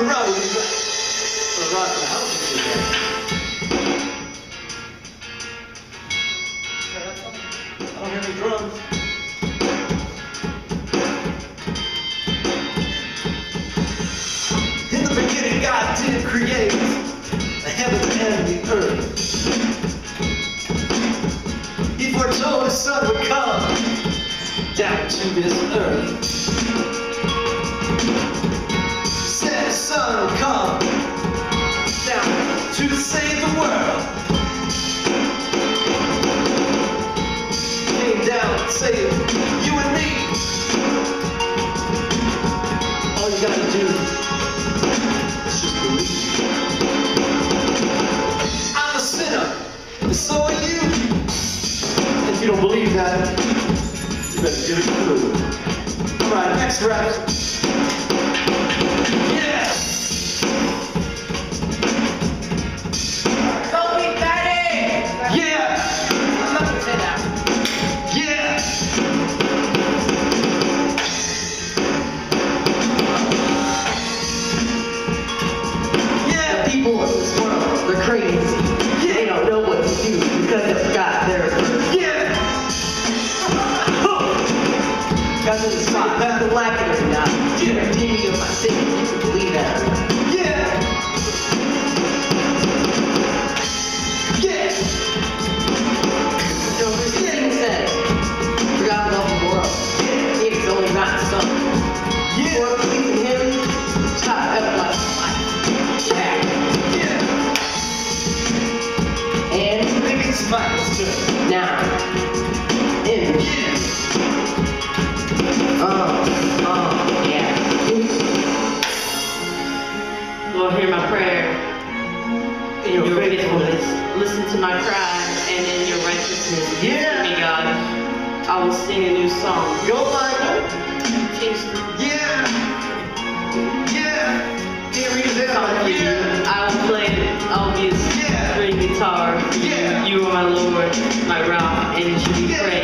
the rubber. The rock the house is there. I don't hear any drums. In the beginning, God did create the heavens and the earth. He foretold His Son would come down to this earth. Said His Son would come down to save the world. Came down to save you and me. All you gotta do is just believe. I'm a sinner, and so are you. If you don't believe that, you better get a clue. Alright, next rap. Yeah! Don't be fatty! Yeah! I'm not gonna say that. Yeah! Yeah, people in this world, they're crazy. Yeah. They don't know what to do because they forgot their yeah! Got to the spot, that's the lack of it now. Yeah. Redeem me of my sin, you can believe that. Yeah! Yeah! So this thing said, forgotten of the world. He has only gotten some. Yeah! For believing Him, top everlasting life. Yeah! Yeah! And I think it's mine. Now, in yeah! Yeah. Lord, hear my prayer. In your faithfulness, listen to my cry, and in your righteousness, Yeah. give me, God. I will sing a new song. Go Michael! Change Yeah! Yeah! Can't read it song out. for you. Yeah! I will play it. I'll be a Yeah. string guitar. Yeah. You are my Lord, my rock, and it should be praised.